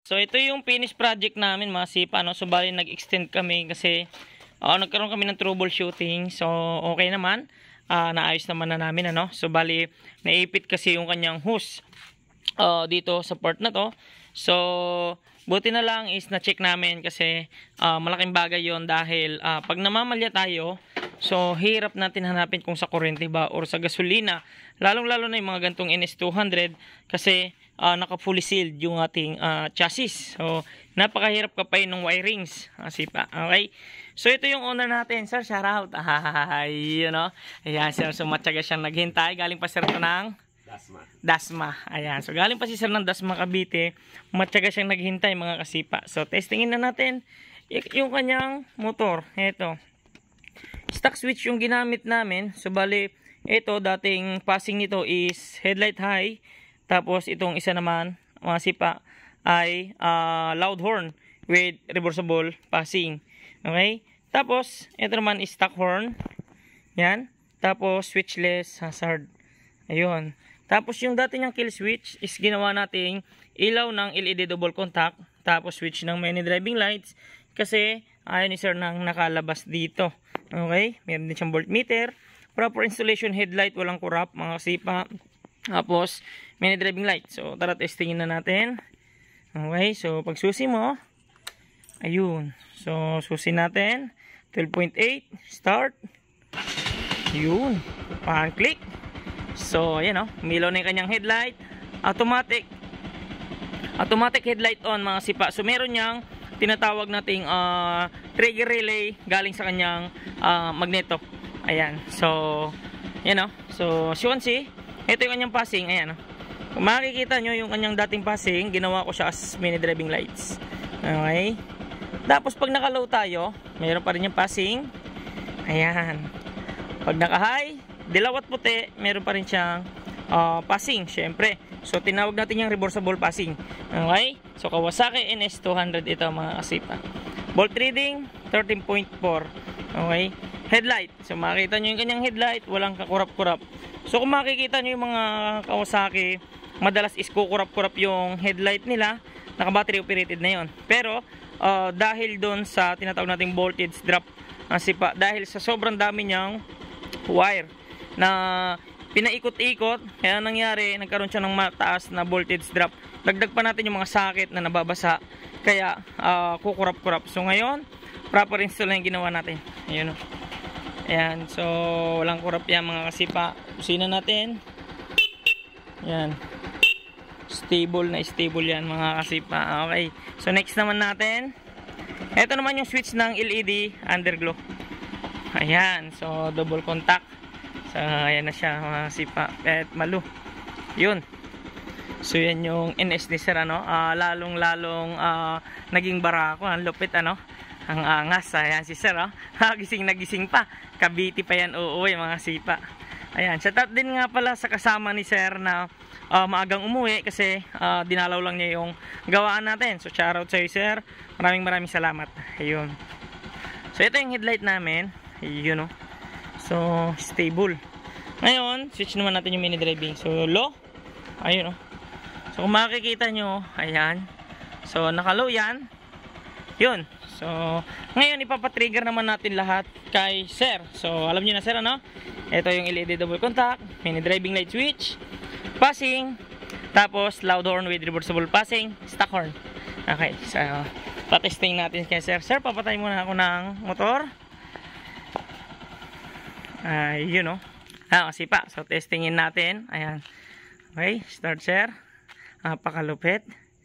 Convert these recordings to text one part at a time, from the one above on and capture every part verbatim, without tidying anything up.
So ito yung finish project namin mga sipa, no? So bali nag-extend kami kasi uh, nagkaroon kami ng troubleshooting. So okay naman, uh, naayos naman na namin, ano? So bali naipit kasi yung kanyang hose uh, dito sa part na to. So buti na lang is na-check namin kasi uh, malaking bagay yon dahil uh, pag namamalya tayo, so hirap natin hanapin kung sa kuryente ba or sa gasolina. Lalong-lalo na yung mga gantong N S two hundred kasi uh, naka-fully sealed yung ating uh, chassis. So napakahirap kapain ng wirings. Kasi pa, okay? So ito yung owner natin, sir. Shout out. Ay, you know. Ayan, sir. So matyaga siyang naghintay. Galing pa sir ito ng Dasma. Dasma. Ayan. So galing pa si sir ng Dasma Cavite. Matyaga siyang naghintay mga kasipa. So testingin na natin yung kanyang motor. Ito. Stock switch yung ginamit namin. So bali, ito dating passing nito is headlight high. Tapos itong isa naman, mga sipa, ay uh, loud horn with reversible passing. Okay? Tapos, ito naman is stock horn. Yan. Tapos, switchless hazard. Ayun. Tapos, yung dati niyang kill switch is ginawa nating ilaw ng L E D double contact. Tapos, switch ng many driving lights. Kasi, ayaw ni sir nang nakalabas dito. Okay? Meron din siyang voltmeter. Proper installation headlight. Walang kurap, mga sipa. Tapos, many driving light. So, tara testingin na natin. Okay, so pag susi mo, ayun. So, susi natin. twelve point eight. Start. Yun. Pan-click. So, ayan o. Umilaw na yung kanyang headlight. Automatic. Automatic headlight on mga sipa. So, meron niyang tinatawag nating uh, trigger relay galing sa kanyang uh, magneto. Ayan. So, ayan o. So, as you can see, ito yung kanyang passing, ayan. Kung makikita nyo yung kanyang dating passing, ginawa ko siya as mini driving lights. Okay? Tapos pag naka-low tayo, mayroon pa rin yung passing. Ayan. Pag naka-high, dilaw at puti, mayroon pa rin siyang uh, passing, syempre. So tinawag natin yung reversible passing. Okay? So Kawasaki N S two hundred ito mga kasipa. Volt reading, thirteen point four. Okay? Headlight. So makikita nyo yung kanyang headlight, walang kakurap-kurap. So kung makikita nyo yung mga Kawasaki, madalas is kukurap-kurap yung headlight nila, naka-battery operated na yon. Pero uh, dahil doon sa tinatawag nating voltage drop, kasi pa, dahil sa sobrang dami niyang wire na pinaikot-ikot, kaya nangyari, nagkaroon siya ng mataas na voltage drop. Dagdag pa natin yung mga socket na nababasa, kaya uh, kukurap-kurap. So ngayon, proper install na yung ginawa natin. Ayun o. Ayan, so walang kurap yan mga kasipa. Kusina natin. Ayan. Stable na stable yan mga kasipa. Okay. So next naman natin. Ito naman yung switch ng L E D underglow. Ayan. So double contact. So ayan na siya mga kasipa. At malu. Yun. So yan yung N S ni sir, ano. Uh, lalong lalong uh, naging barako. Ang lupit, ano. Ang angas. Ayan si sir, oh. Gising na gising pa. Cavite pa yan uuwi mga sipa. Ayan. Shout out din nga pala sa kasama ni sir na uh, maagang umuwi kasi uh, dinalaw lang niya yung gawaan natin. So shout out sa iyo sir. Maraming maraming salamat. Ayun. So ito yung headlight namin. Ayun, oh. So stable. Ngayon, switch naman natin yung mini driving. So low. Ayun, oh. So kung makikita nyo, ayan. So naka-low yan. Yun. So, ngayon ipapatrigger naman natin lahat kay sir. So, alam niyo na sir, ano? Ito yung L E D double contact, mini driving light switch, passing, tapos loud horn with reversible passing, stock horn. Okay, so patesting natin kay sir. Sir, papatay muna ako ng motor. Ay, uh, yun know. Ah, kasi pa. So, testingin natin. Ayan. Okay, start sir. Napakalupit.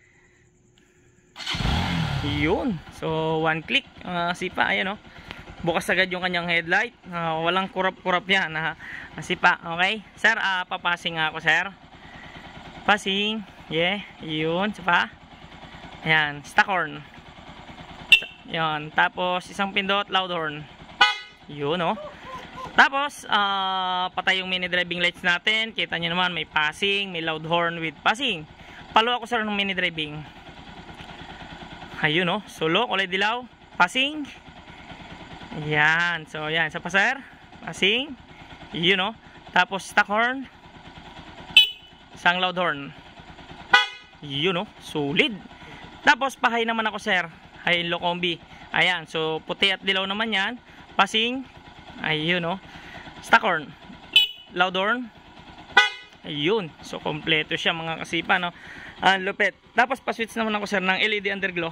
Yun. So, one click. Uh, sipa. Ayan, oh. Bukas agad yung kanyang headlight. Uh, walang kurap-kurap yan. Uh, sipa. Okay. Sir, uh, papasing ako, sir. Passing. Yeah. Yun. Sipa. Ayan. Stock horn. Yun. Tapos, isang pindot, loud horn. Yun, oh. Tapos, uh, patay yung mini driving lights natin. Kita nyo naman, may passing, may loud horn with passing. Palo ako, sir, ng mini driving. Ayun, oh. Solo, kulay dilaw. Passing. Ayan. So, ayan. Sa pa, sir. Passing. Yun, oh. Tapos, stock horn. Isang loud horn. Yun, oh. Solid. Tapos pahay naman ako sir, high-low combi. Ayan, so puti at dilaw naman yan. Passing, ayun no. Stackhorn, loud horn. Ayun, so kompleto siya mga kasipa no. Ang lupit. Tapos pa-switch naman ako sir ng L E D underglow.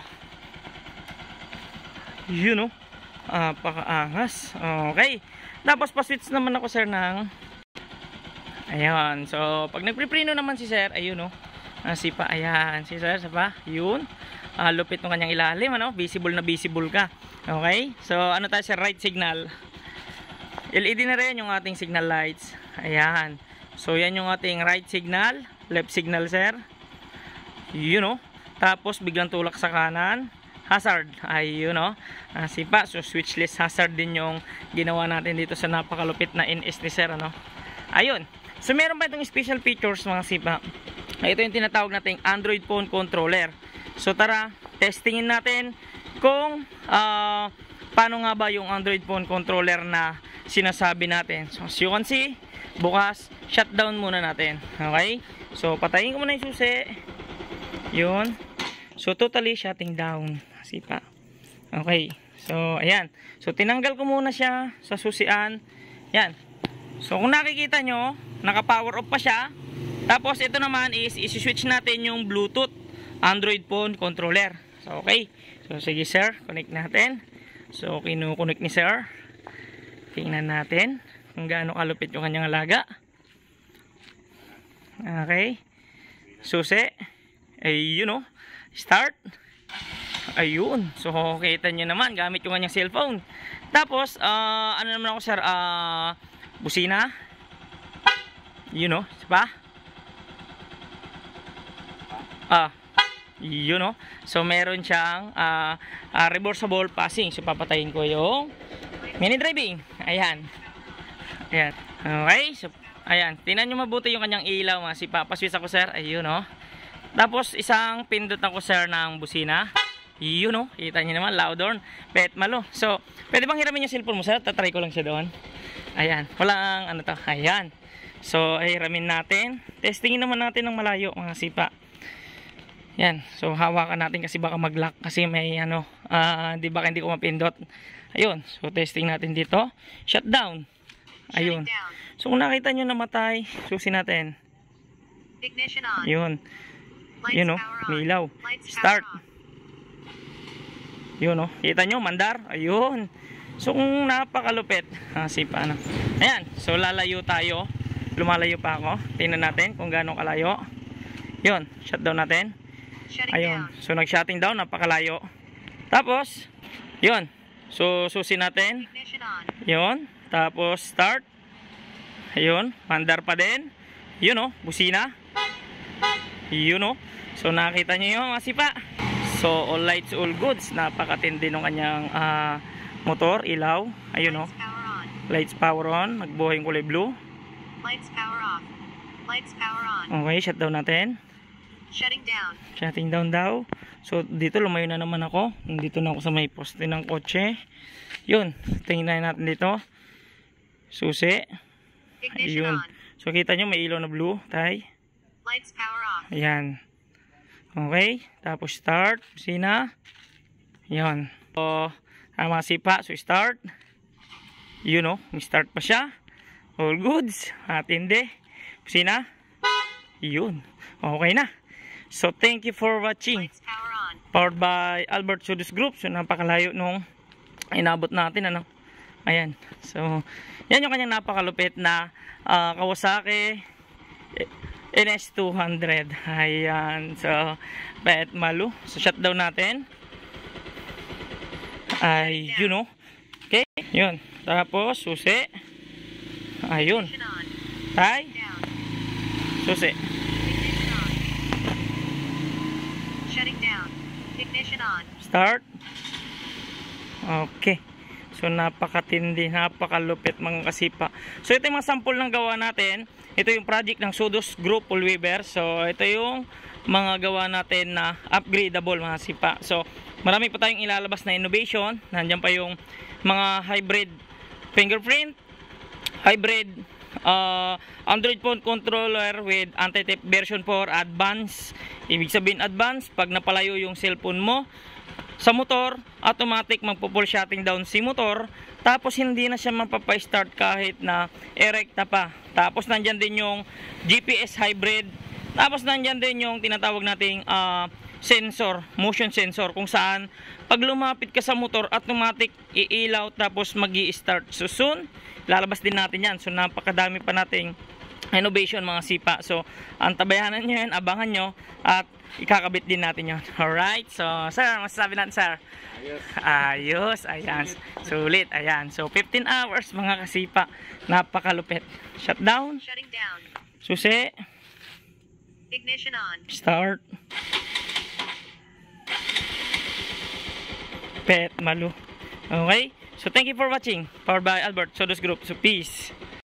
Yun no. Ah, pakaangas. Okay. Tapos pa-switch naman ako sir ng ayan. So pag nagpiprino naman si sir, ayun no. Ah, sipa, ayan. Si sir, sapa, yun. Ah, lupit ng kanyang ilalim ano. Visible na visible ka. Okay? So ano tayo sir, right signal. L E D na rin yung ating signal lights. Ayan. So yan yung ating right signal, left signal sir. You know. Tapos biglang tulak sa kanan, hazard. Ayun no. Ah, sipa, so switchless hazard din yung ginawa natin dito sa napakalupit na N S ni sir ano. Ayun. So meron pa itong special features mga sipa. Ito yung tinatawag nating Android phone controller. So tara, testingin natin kung uh, paano nga ba yung Android phone controller na sinasabi natin. So as you can see, bukas, shutdown muna natin. Okay? So, patayin ko muna yung susi. Yun. So, totally shutting down. Sipa. Okay. So, ayan. So, tinanggal ko muna siya sa susian. Yan. So, kung nakikita nyo, naka-power off pa siya. Tapos, ito naman is, isi-switch natin yung Bluetooth Android phone controller. So, okay. So, sige sir. Connect natin. So, kinukunik ni sir. Tingnan natin kung gaano kalupit yung kanyang alaga. Okay. Susi. Ayun o. Start. Ayun. So, kita nyo naman. Gamit yung kanyang cellphone. Tapos, uh, ano naman ako sir? Uh, busina. Yun o. Diba? Ah. Yun o. So, meron siyang uh, uh, reversible passing. So, papatayin ko yung mini driving. Ayan. Ayan. Okay. So, ayan. Tingnan nyo mabuti yung kanyang ilaw. Kasi papaswitch ako sir. Ayun o. Tapos isang pindot ako sir ng busina. Yun o. Kita nyo naman. Loud horn. Pet malo. So, pwede bang hiramin yung cellphone mo sir? Tatry ko lang siya doon. Ayan. Walang ano to. Ayan. So, ay hiramin natin. Testingin naman natin ng malayo mga sipa. Yan. So, hawakan natin kasi baka mag-lock. Kasi may ano. Uh, di ba hindi ko mapindot. Ayun. So, testing natin dito. Shutdown. Ayun. So kung nakita nyo namatay, susi natin. Ignition on. Yun. Yun o, may ilaw. Start. Yun o, kita nyo, mandar. Ayun. So kung napakalupit, ah, sipa na. Ayan, so lalayo tayo. Lumalayo pa ako. Tingnan natin kung gaano kalayo. Yun, shutdown natin. Ayun, so nag-shutting down, napakalayo. Tapos, yun. So susi natin. Yun. Tapos start. Ayun, mandar pa din. Yun o, busina. Yun o. So nakita nyo yung mga sipa. So all lights, all goods. Napakatindi ng kanyang uh, motor, ilaw. Ayun o. Lights power on. Nagbuhay yung kulay blue. Lights power off. Lights power on. Okay, shutdown natin. Shutting down. Shutting down daw. So dito lumayo na naman ako. Nandito na ako sa may poste ng kotse. Yun, tingnan natin dito. Susi. Ayun. So kita nyo may ilaw na blue, tay. Lights power off. Ayan. Okay, tapos start, busina. Ayun. So, tama sipa, so start. Yun o, may start pa siya. All goods, atindi. Busina. Yun. Okay na. So thank you for watching. Lights power on. Powered by Albert Sudus Group. So napakalayo nung inabot natin ano. Ayan. So yan yung kanyang napakalupit na uh, Kawasaki N S two hundred. Ayan. So pet malu. So shutdown natin. Ay, you know. Okay. Yun. Tapos susi. Ayun. Tay. Susi. Shutting down. Ignition on. Start. Okay. So napakatindi, napakalupit mga kasipa. So ito yung mga sample ng gawa natin. Ito yung project ng Sudus Group Full Weaver. So ito yung mga gawa natin na upgradable mga sipa. So marami pa tayong ilalabas na innovation. Nandiyan pa yung mga hybrid fingerprint, hybrid uh, Android phone controller with anti-theft version four advanced. Ibig sabihin advanced, pag napalayo yung cellphone mo sa motor, automatic magpo-pull shutting down si motor. Tapos hindi na siya mapapa-start kahit na erekta pa. Tapos nandyan din yung G P S hybrid. Tapos nandyan din yung tinatawag nating uh, sensor, motion sensor, kung saan pag lumapit ka sa motor, automatic iilaw tapos magi-start. So soon, lalabas din natin yan. So napakadami pa nating innovation mga sipa. So antabayanan nyo yan, abangan nyo, at ikakabit din natin yun. Alright, so sir, masasabi natin sir? Ayos. Ayos, ayan. Sulit, ayan. So fifteen hours mga kasipa. Napakalupit. Shutdown. Shutting down. Susi. Ignition on. Start. Pet, malu. Okay? So thank you for watching. Powered by Albert Sodos Group. So peace.